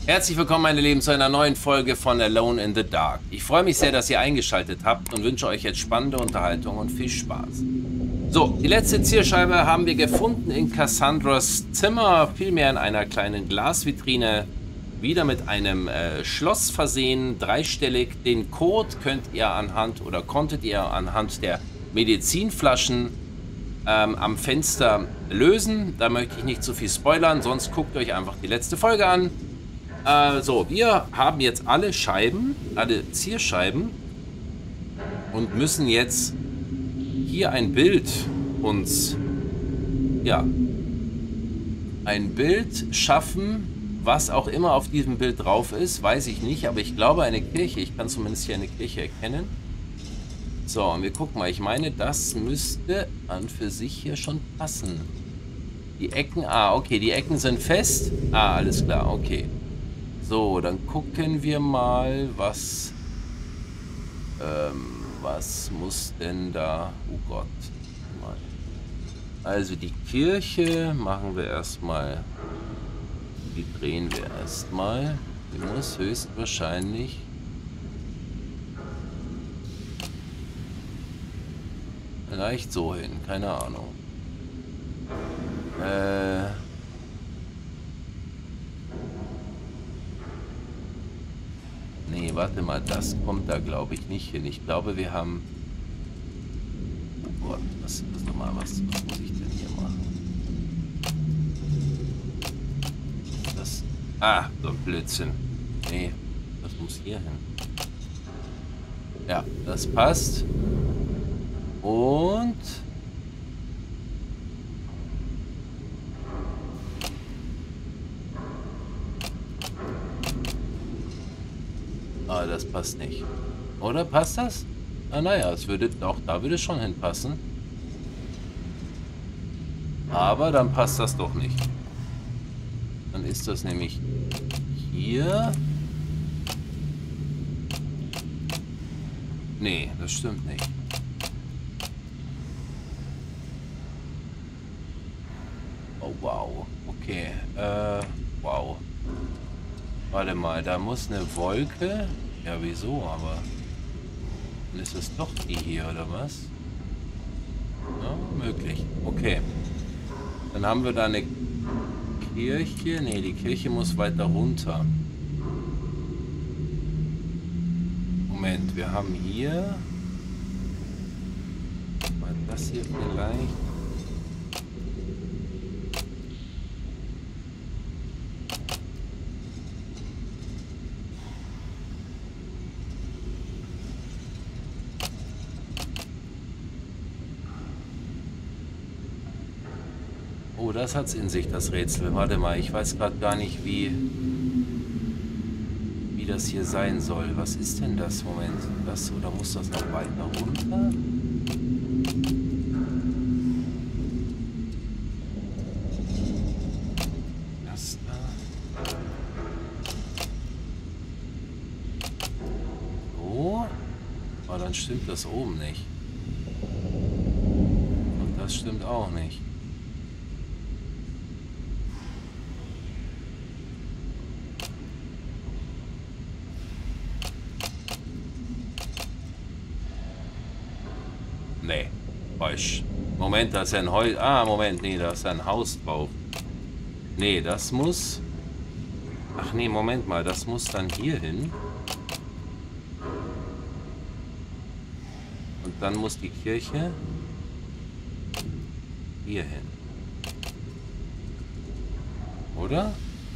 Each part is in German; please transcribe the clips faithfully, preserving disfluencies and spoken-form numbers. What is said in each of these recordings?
Herzlich willkommen, meine Lieben, zu einer neuen Folge von Alone in the Dark. Ich freue mich sehr, dass ihr eingeschaltet habt und wünsche euch jetzt spannende Unterhaltung und viel Spaß. So, die letzte Zielscheibe haben wir gefunden in Cassandras Zimmer, vielmehr in einer kleinen Glasvitrine, wieder mit einem äh, Schloss versehen, dreistellig. Den Code könnt ihr anhand oder konntet ihr anhand der Medizinflaschen ähm, am Fenster lösen. Da möchte ich nicht zu viel spoilern, sonst guckt euch einfach die letzte Folge an. Äh, so, wir haben jetzt alle Scheiben, alle Zierscheiben und müssen jetzt hier ein Bild uns, ja, ein Bild schaffen, was auch immer auf diesem Bild drauf ist, weiß ich nicht, aber ich glaube eine Kirche, ich kann zumindest hier eine Kirche erkennen. So, und wir gucken mal, ich meine, das müsste an für sich hier schon passen. Die Ecken, ah, okay, die Ecken sind fest. Ah, alles klar, okay. So, dann gucken wir mal, was, ähm, was muss denn da, oh Gott. Also die Kirche machen wir erstmal, die drehen wir erstmal. Die muss höchstwahrscheinlich vielleicht so hin, keine Ahnung. Äh... Nee, warte mal, das kommt da glaube ich nicht hin. Ich glaube, wir haben... Oh Gott, was ist das nochmal? Was, was muss ich denn hier machen? Das... Ah, so ein Blödsinn. Nee, das muss hier hin. Ja, das passt. Und... Ah, das passt nicht. Oder passt das? Ah, naja, es würde doch, da würde es schon hinpassen. Aber dann passt das doch nicht. Dann ist das nämlich hier. Nee, das stimmt nicht. Oh, wow. Okay. Äh, wow. Warte mal, da muss eine Wolke. Ja, wieso? Aber dann ist es doch die hier, oder was? Ja, möglich. Okay. Dann haben wir da eine Kirche. Ne, die Kirche muss weiter runter. Moment, wir haben hier... Mal das hier vielleicht... Oh, das hat's in sich, das Rätsel. Warte mal, ich weiß gerade gar nicht, wie, wie das hier sein soll. Was ist denn das? Moment, das oder muss das noch weiter runter? Das da. So. Aber dann stimmt das oben nicht. Und das stimmt auch nicht. Nee, falsch. Moment, da ist ja ein Heu... Ah, Moment, nee, da ist ein Haus drauf. Nee, das muss... Ach nee, Moment mal, das muss dann hier hin. Und dann muss die Kirche hier hin. Oder?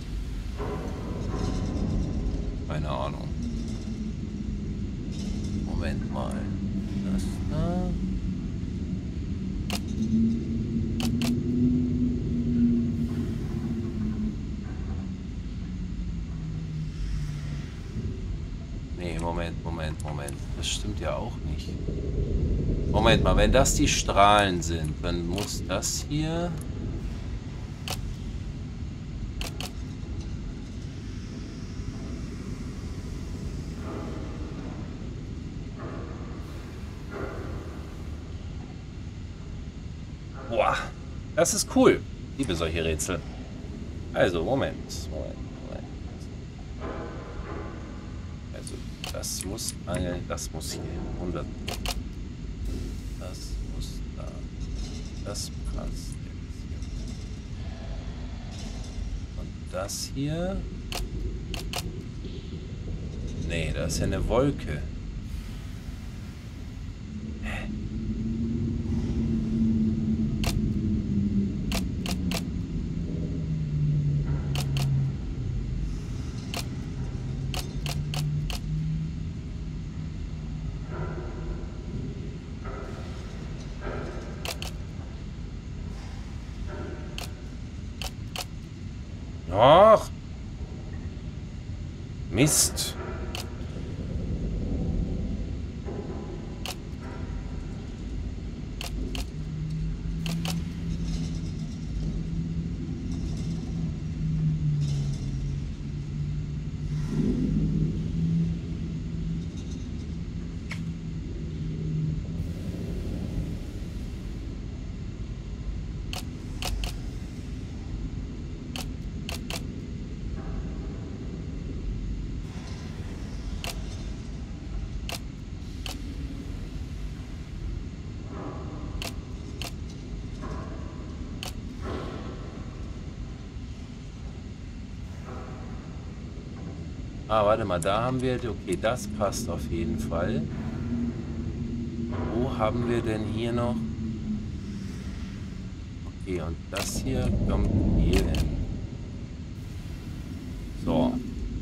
Keine Ahnung. Moment mal. Das da... Nee, Moment, Moment, Moment. Das stimmt ja auch nicht. Moment mal, wenn das die Strahlen sind, dann muss das hier... Boah, das ist cool. Ich liebe solche Rätsel. Also, Moment, Moment, Moment. Das muss eine, das muss hier hundert. Das muss da. Das passt. Und das hier. Nee, das ist ja eine Wolke. Hä? Ach, Mist. Ah, warte mal, da haben wir, okay, das passt auf jeden Fall. Wo haben wir denn hier noch? Okay, und das hier kommt hier hin. So.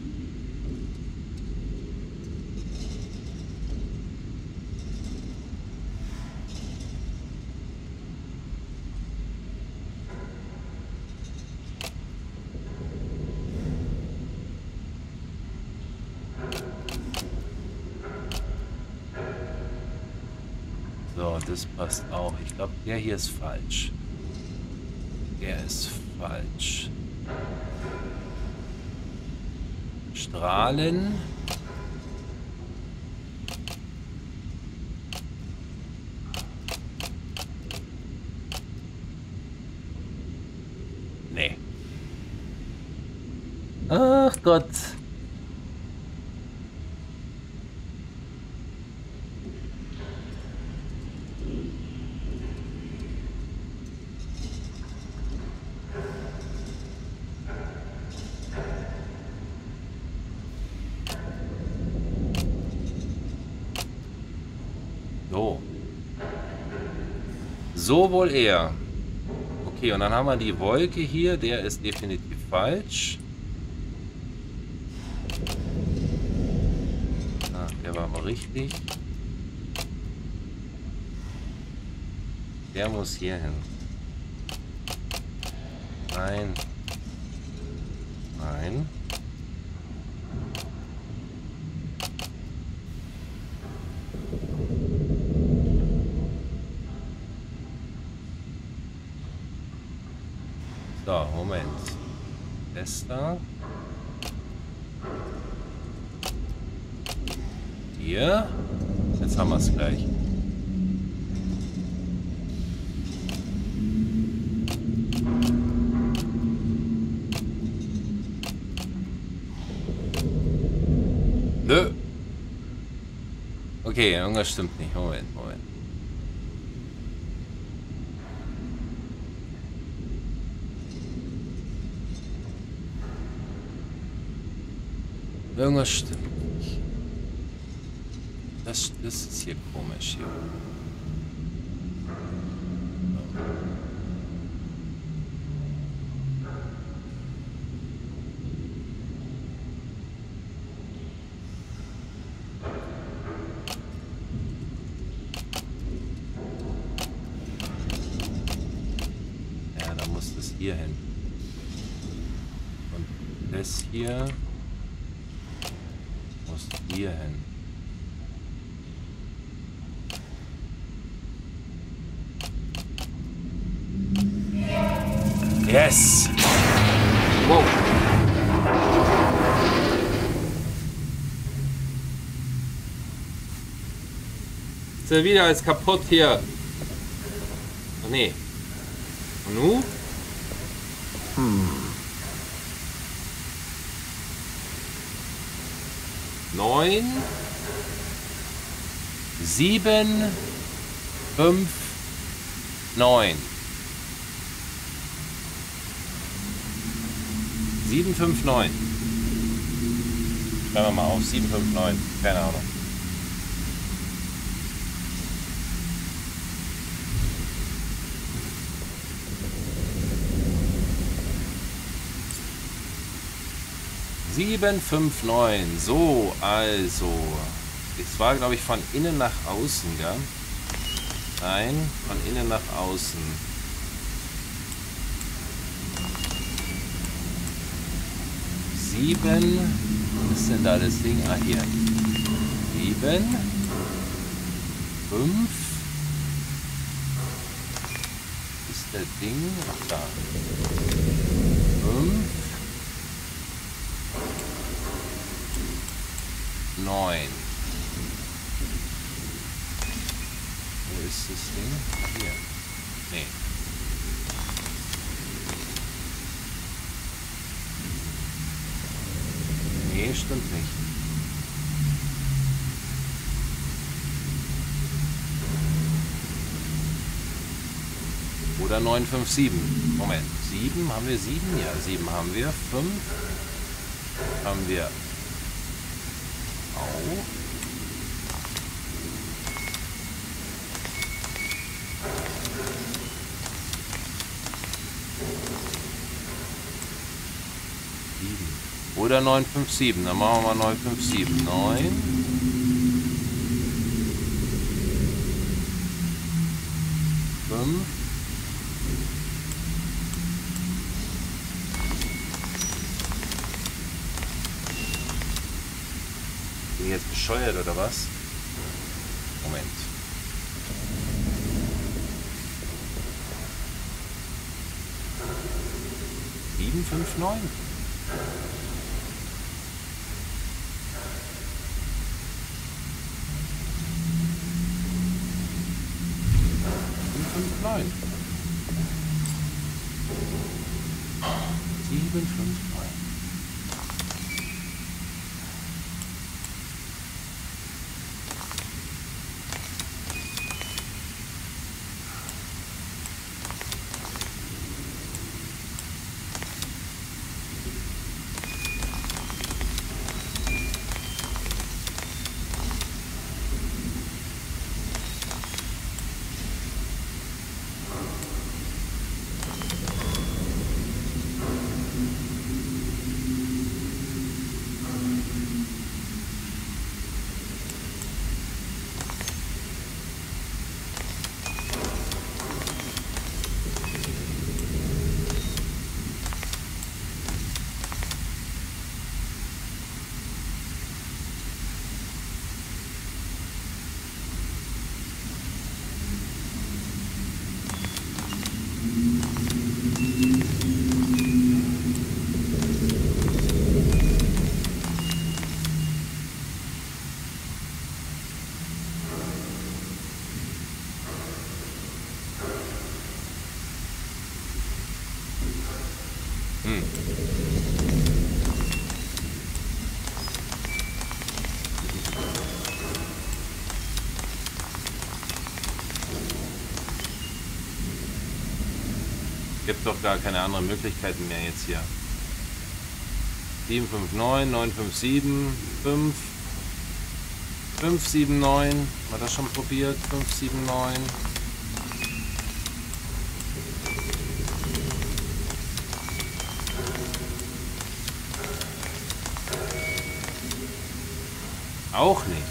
So, das passt auch. Ich glaube, der hier ist falsch. Der ist falsch. Strahlen. Nee. Ach Gott. So. So wohl eher. Okay, und dann haben wir die Wolke hier. Der ist definitiv falsch. Ah, der war aber richtig. Der muss hier hin. Nein. Nein. So, Moment. Das da. Hier. Jetzt haben wir es gleich. Nö. Okay, irgendwas stimmt nicht. Moment, Moment. Irgendwas stimmt nicht. Das, das ist hier komisch hier. Ja, da muss das hier hin. Und das hier muss hier hin. Yes! Wow! Ist ja wieder alles kaputt hier. Ach nee. Und nu? Hm. Neun. sieben, fünf, neun. sieben, fünf, neun. Schreiben wir mal auf. sieben, fünf, neun. Keine Ahnung. sieben, fünf, neun. So, also. Es war, glaube ich, von innen nach außen, gell? Nein, von innen nach außen. sieben. Was ist denn da das Ding? Ah, hier. sieben. fünf. Ist der Ding? Ach, da. fünf. neun. Wo ist das Ding? Hier. Nee. Nee, stimmt nicht. Oder neun, fünf, sieben. Moment. sieben, haben wir sieben? Ja, sieben haben wir. fünf haben wir auch. Oder neun, fünf, sieben. Dann machen wir mal neun, fünf, sieben. neun. fünf. Bin ich jetzt bescheuert oder was? Moment. sieben, fünf, neun. neun. sieben, fünf, neun. Hm. Gibt doch gar keine anderen Möglichkeiten mehr jetzt hier. sieben, fünf, neun, neun, fünf, sieben, fünf, fünf, sieben, neun. Haben wir das schon probiert? fünf, sieben, neun. Auch nicht.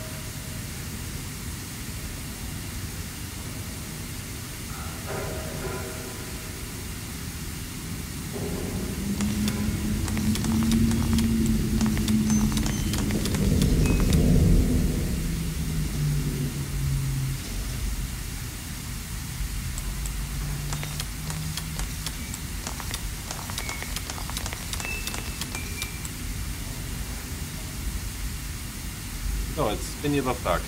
So, jetzt bin ich überfragt.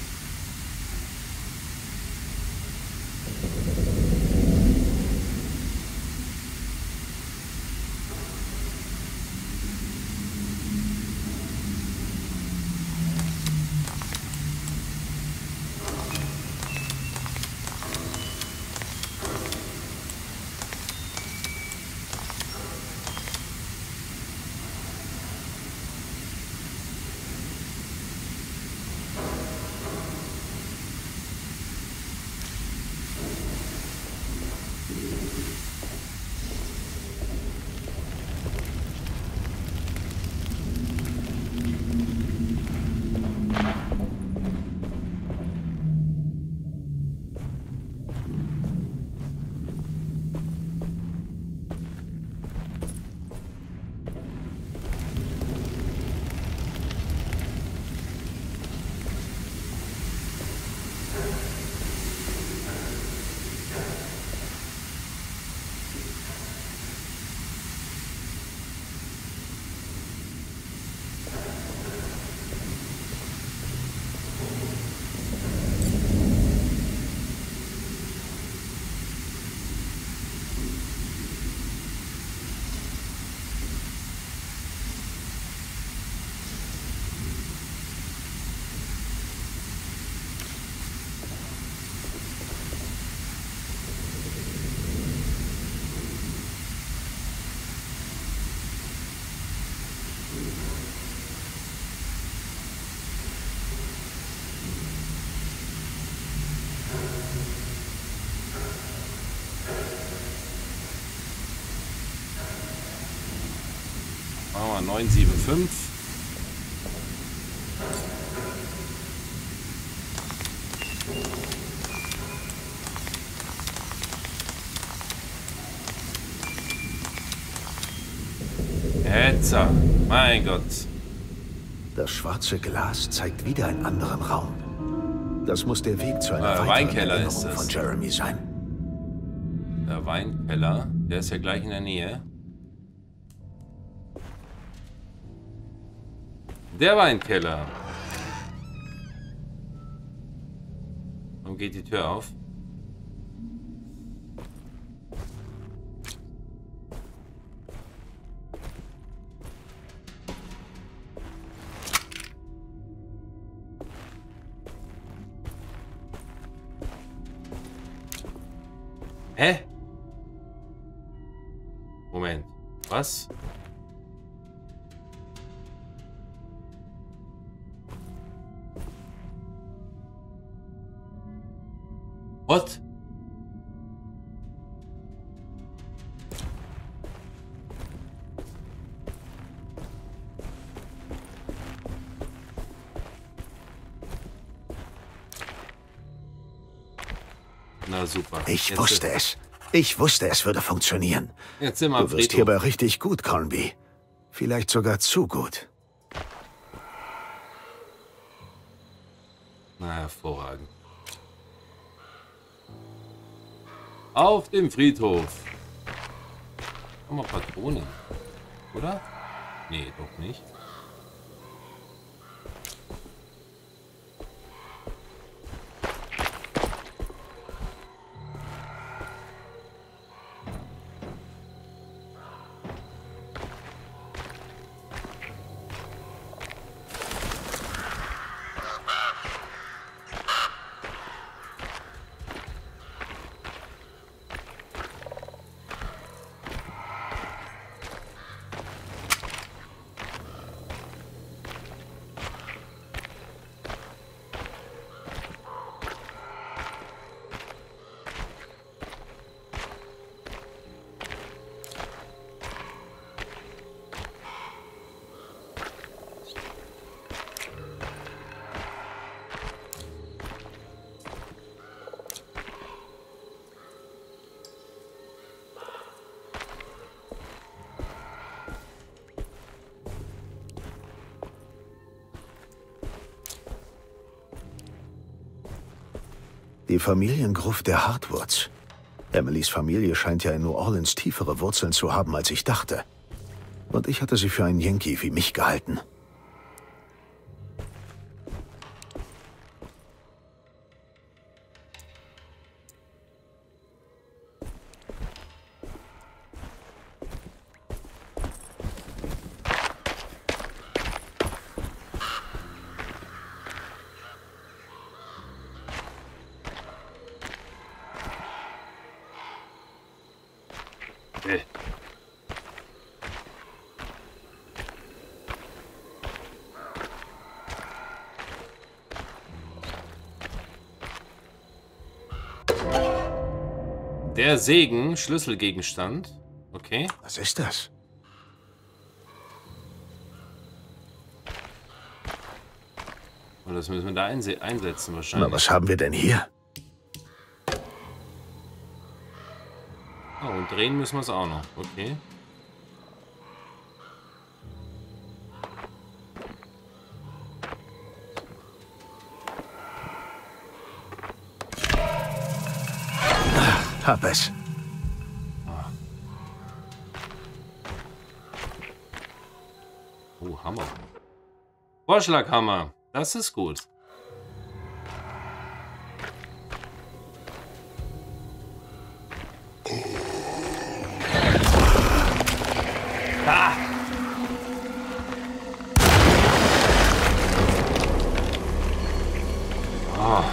neun sieben fünf. Hetzer, mein Gott. Das schwarze Glas zeigt wieder einen anderen Raum. Das muss der Weg zu einer äh, weiteren Weinkeller ist Erinnerung das. von Jeremy sein. Der Weinkeller, der ist ja gleich in der Nähe. Der Weinkeller. Und geht die Tür auf? Hä? Moment. Was? What? Na super. Ich Jetzt wusste es. Ich wusste, es würde funktionieren. Jetzt sind wir am Du wirst Friedhof. hierbei richtig gut, Cornby. Vielleicht sogar zu gut. Na, hervorragend. Auf dem Friedhof. Haben wir Patronen? Oder? Nee, doch nicht. Die Familiengruft der Hardwoods. Emilys Familie scheint ja in New Orleans tiefere Wurzeln zu haben, als ich dachte. Und ich hatte sie für einen Yankee wie mich gehalten. Der Segen, Schlüsselgegenstand. Okay. Was ist das? Und das müssen wir da einse einsetzen wahrscheinlich. Na, was haben wir denn hier? Oh, und drehen müssen wir es auch noch. Okay. Hab es. Oh, Hammer. Vorschlaghammer. Das ist gut. Ah! Oh.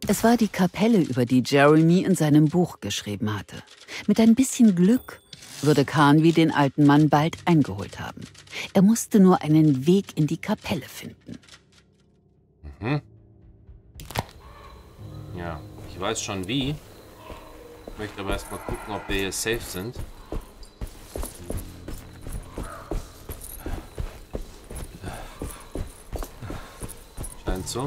Es war die Kapelle, über die Jeremy in seinem Buch geschrieben hatte. Mit ein bisschen Glück würde Carnby den alten Mann bald eingeholt haben. Er musste nur einen Weg in die Kapelle finden. Mhm. Ja, ich weiß schon wie. Ich möchte aber erst mal gucken, ob wir hier safe sind. Scheint so.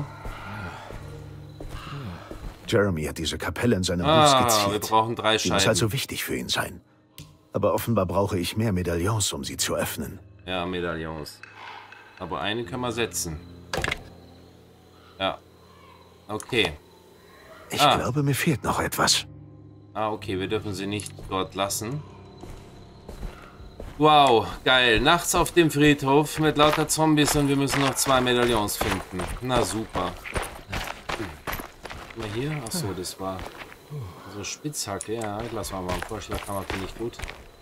Jeremy hat diese Kapelle in seinem Ah, Buch skizziert. wir brauchen drei Die muss Scheiben. also wichtig für ihn sein. Aber offenbar brauche ich mehr Medaillons, um sie zu öffnen. Ja, Medaillons. Aber einen können wir setzen. Ja. Okay. Ich Ah. glaube, mir fehlt noch etwas. Ah, okay, wir dürfen sie nicht dort lassen. Wow, geil. Nachts auf dem Friedhof mit lauter Zombies und wir müssen noch zwei Medaillons finden. Na super. Mal hier? Achso, das war so Spitzhacke. Ja, lass mal mal einen Vorschlaghammer, finde ich gut.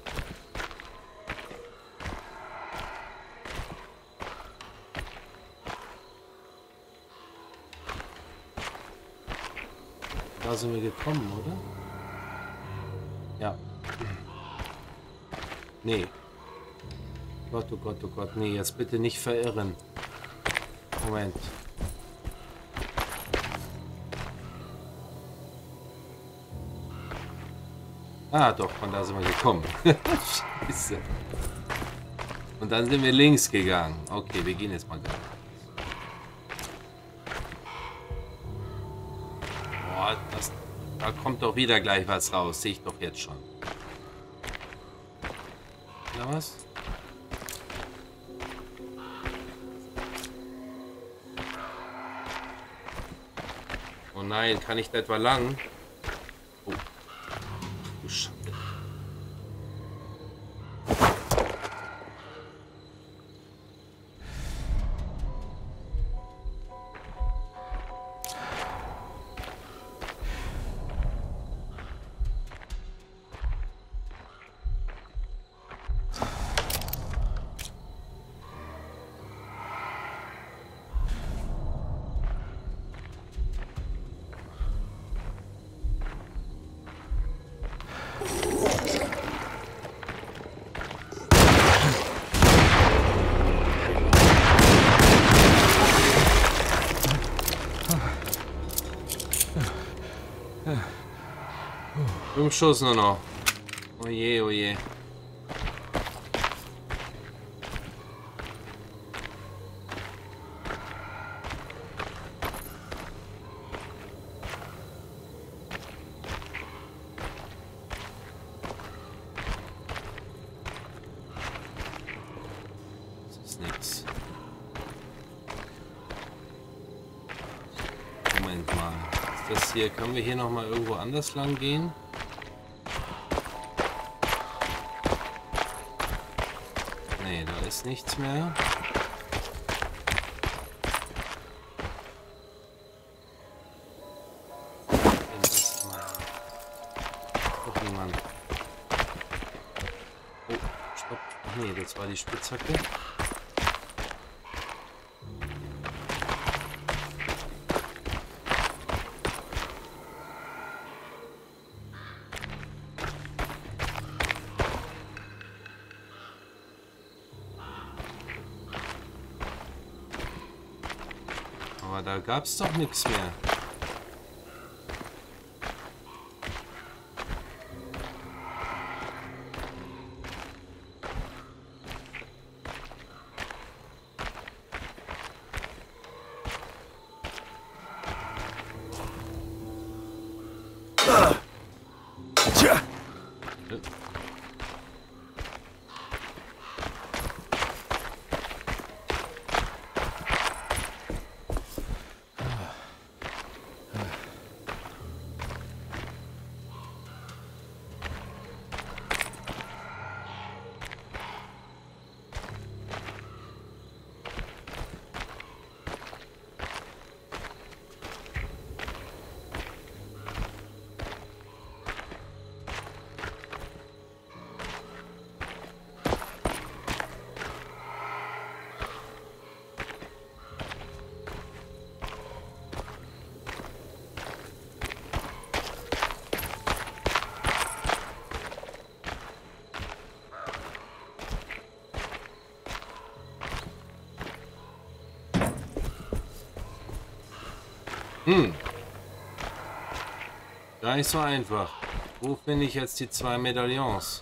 Da sind wir gekommen, oder? Ja. Nee. Gott, oh Gott, oh Gott. Nee, jetzt bitte nicht verirren. Moment. Ah, doch, von da sind wir gekommen. Scheiße. Und dann sind wir links gegangen. Okay, wir gehen jetzt mal gerade. Boah, das, da kommt doch wieder gleich was raus. Sehe ich doch jetzt schon. Na was? Oh nein, kann ich da etwa lang? Oh. Du Schande. Fünf Schuss nur noch. Oh je, oh je. Das ist nix. Moment mal. Ist das hier, können wir hier noch mal irgendwo anders lang gehen? Nee, da ist nichts mehr. Das mal. Doch niemand. Oh, stopp. Ach nee, das war die Spitzhacke. Aber da gab's doch nichts mehr. Tja, Hm. Gar nicht so einfach. Wo finde ich jetzt die zwei Medaillons?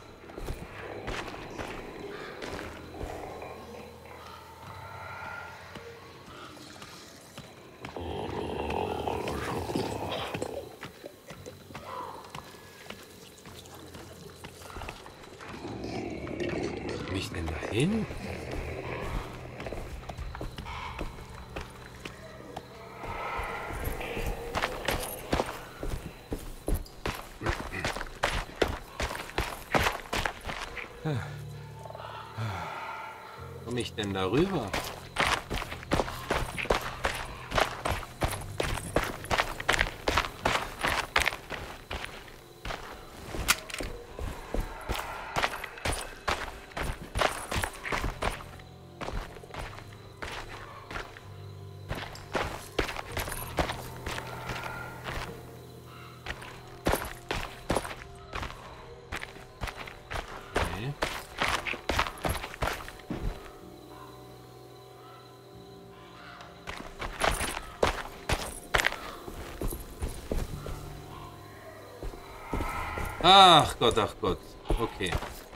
Wo komme ich denn da hin? Komme ich denn darüber? Ach Gott, ach Gott. Okay.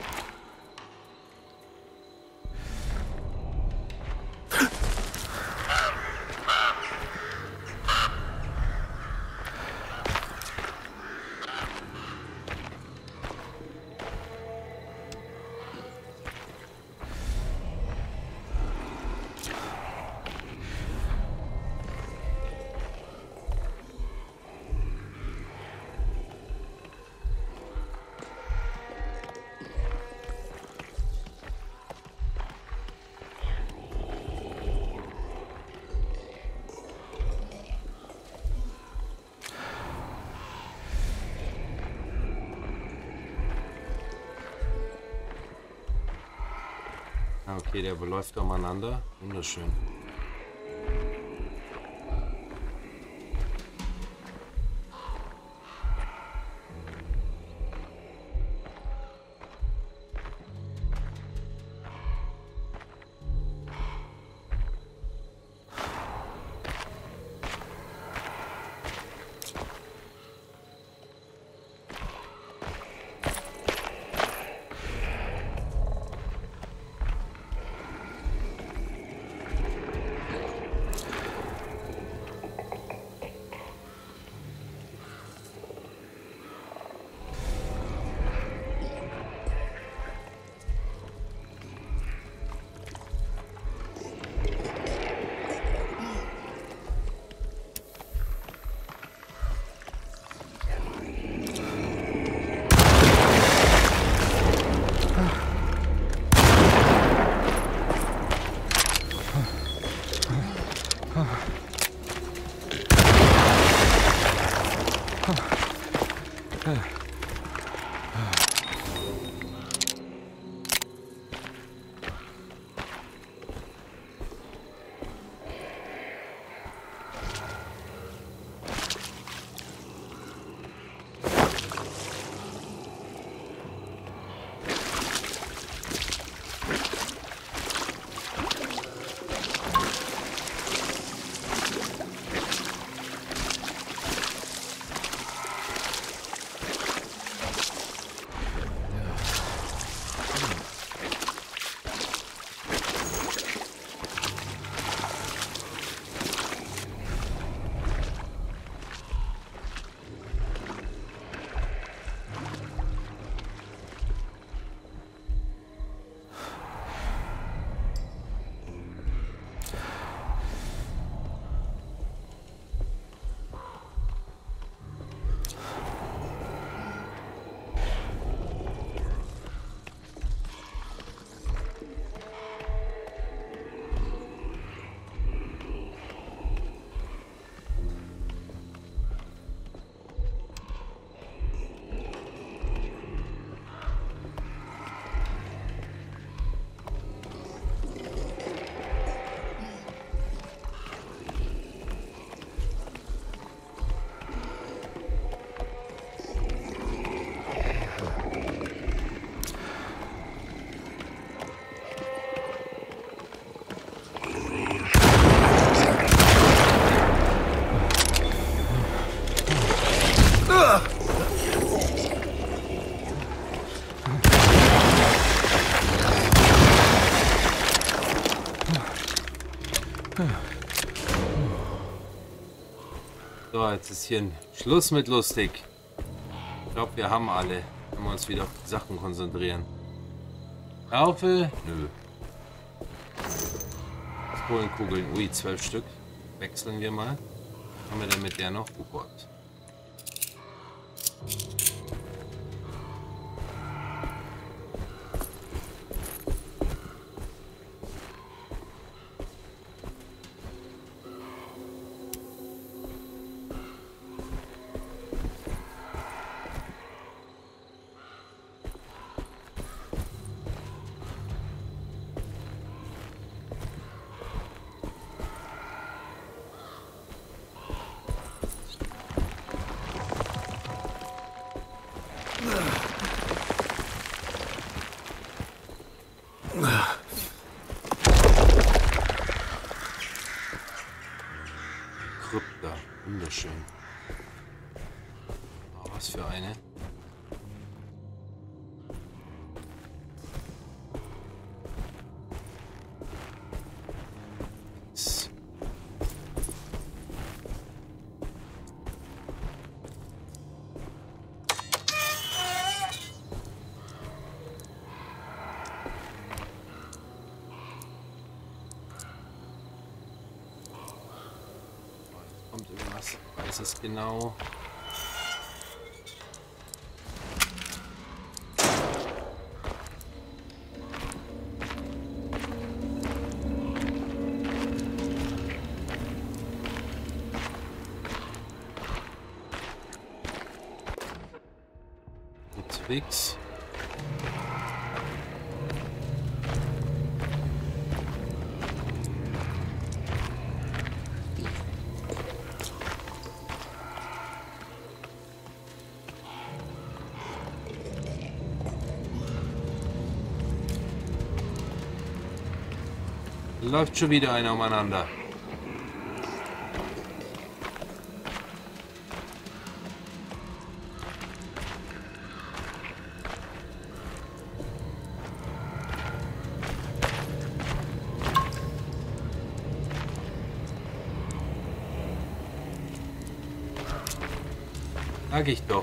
Okay, der läuft umeinander. Wunderschön. So, jetzt ist hier ein Schluss mit lustig. Ich glaube, wir haben alle. Wenn wir uns wieder auf die Sachen konzentrieren. Schaufel? Nö. Kohlenkugeln. Ui, zwölf Stück. Wechseln wir mal. Was haben wir denn mit der noch? Oh Gott. Krypta, wunderschön. Oh, was für eine. Kommt irgendwas, weiß es genau. Twix. Läuft schon wieder einer umeinander. Sag ich doch.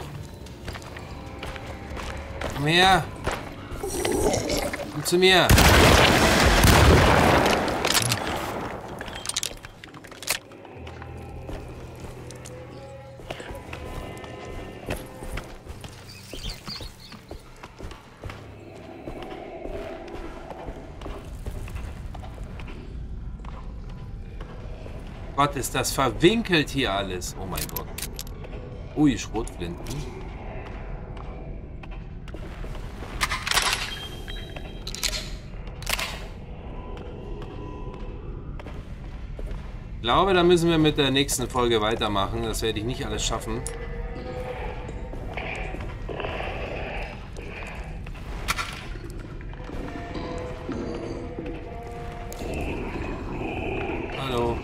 Komm her. Komm zu mir. Gott, ist das verwinkelt hier alles. Oh mein Gott. Ui, Schrotflinten. Ich glaube, da müssen wir mit der nächsten Folge weitermachen. Das werde ich nicht alles schaffen. Hallo.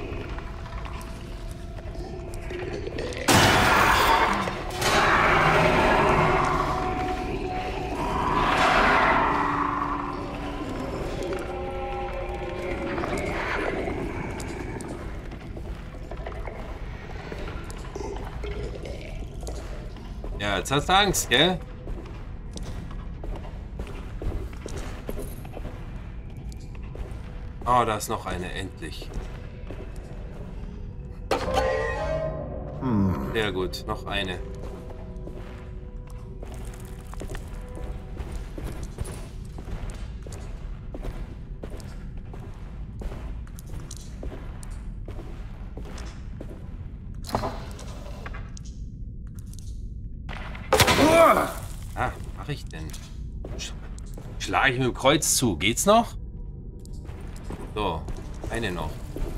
Ja, jetzt hast du Angst, gell? Oh, da ist noch eine, endlich. Hm. Sehr gut, noch eine. Ah, was mache ich denn? Sch Schlage ich mit dem Kreuz zu. Geht's noch? So, eine noch.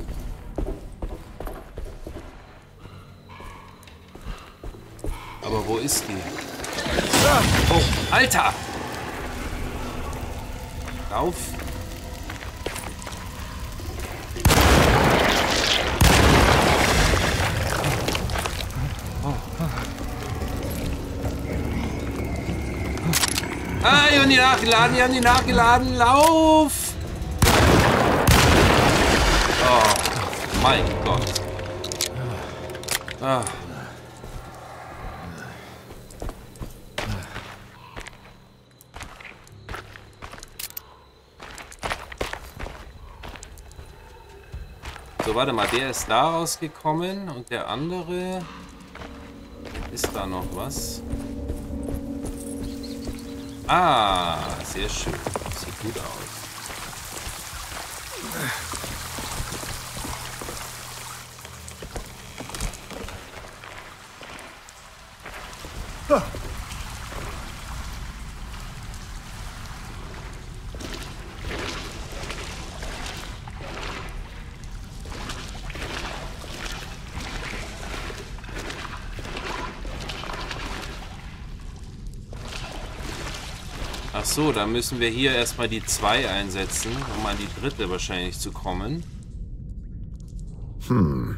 Aber wo ist die? Oh, Alter! Lauf! Ah, die haben die nachgeladen, die haben die nachgeladen. Lauf! Oh, mein Gott. Ah. So, warte mal, der ist da rausgekommen und der andere... Ist da noch was? Ah, sehr schön. Sieht gut aus. Ah. Ach so, dann müssen wir hier erstmal die zwei einsetzen, um an die dritte wahrscheinlich zu kommen. Hm.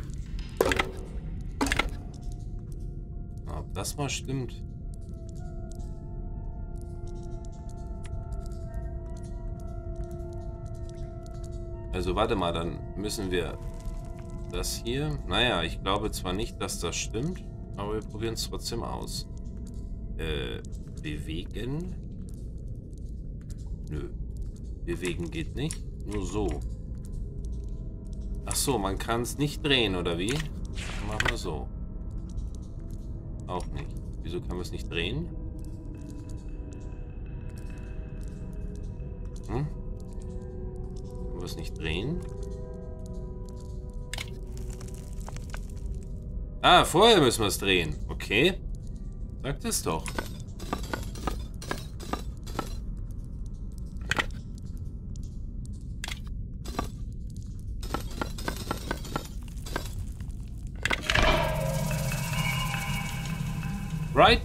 Ob das mal stimmt. Also warte mal, dann müssen wir das hier... Naja, ich glaube zwar nicht, dass das stimmt, aber wir probieren es trotzdem aus. Äh, bewegen... Nö. Bewegen geht nicht. Nur so. Ach so, man kann es nicht drehen, oder wie? Dann machen wir so. Auch nicht. Wieso kann man es nicht drehen? Hm? Kann man es nicht drehen? Ah, vorher müssen wir es drehen. Okay. Sagt es doch. Right.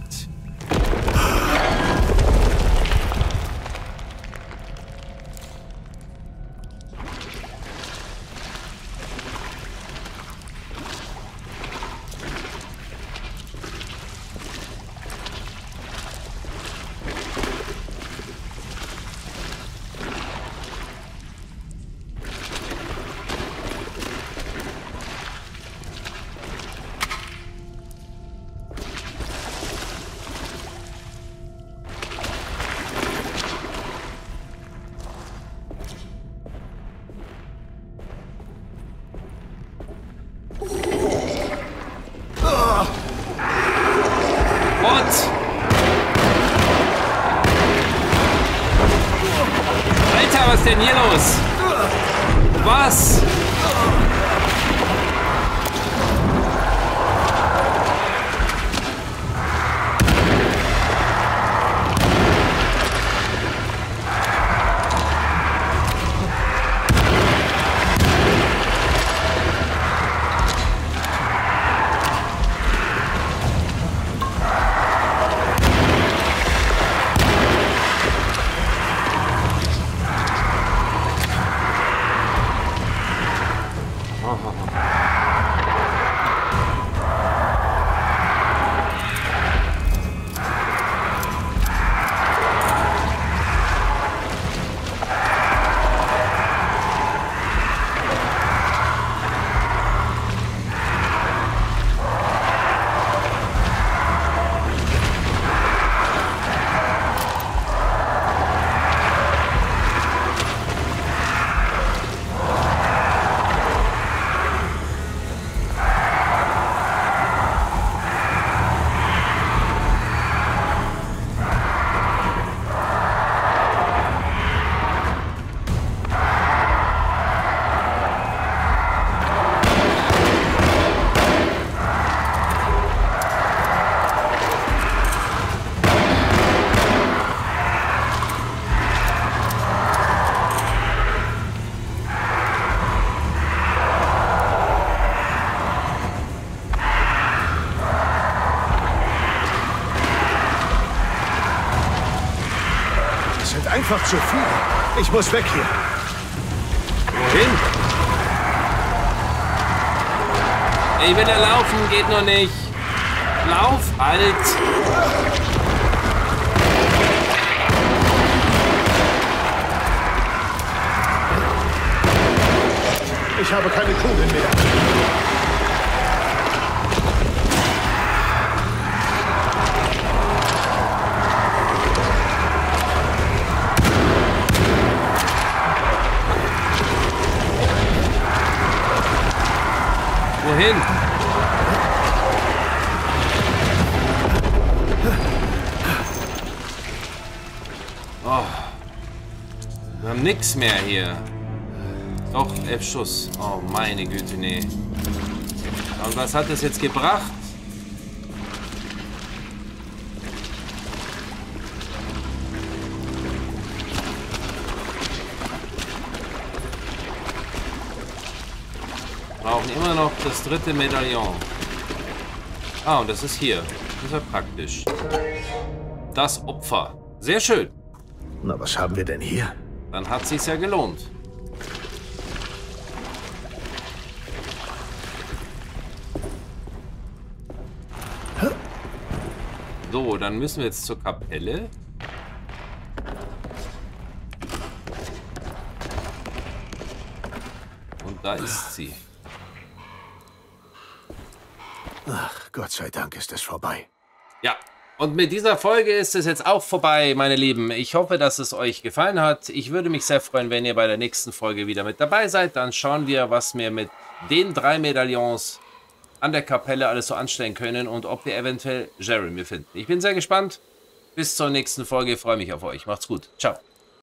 Was ist denn hier los? Was? Einfach zu viel. Ich muss weg hier. Wohin? Ich will da laufen, geht nur nicht. Lauf halt. Ich habe keine Kugeln mehr. nix mehr hier. Doch, elf Schuss. Oh, meine Güte, nee. Und was hat das jetzt gebracht? Brauchen immer noch das dritte Medaillon. Ah, und das ist hier. Das ist ja praktisch. Das Opfer. Sehr schön. Na, was haben wir denn hier? Dann hat sich's ja gelohnt. So, dann müssen wir jetzt zur Kapelle. Und da ist sie. Ach, Gott sei Dank ist es vorbei. Ja, und mit dieser Folge ist es jetzt auch vorbei, meine Lieben. Ich hoffe, dass es euch gefallen hat. Ich würde mich sehr freuen, wenn ihr bei der nächsten Folge wieder mit dabei seid. Dann schauen wir, was wir mit den drei Medaillons an der Kapelle alles so anstellen können und ob wir eventuell Jeremy finden. Ich bin sehr gespannt. Bis zur nächsten Folge. Ich freue mich auf euch. Macht's gut. Ciao.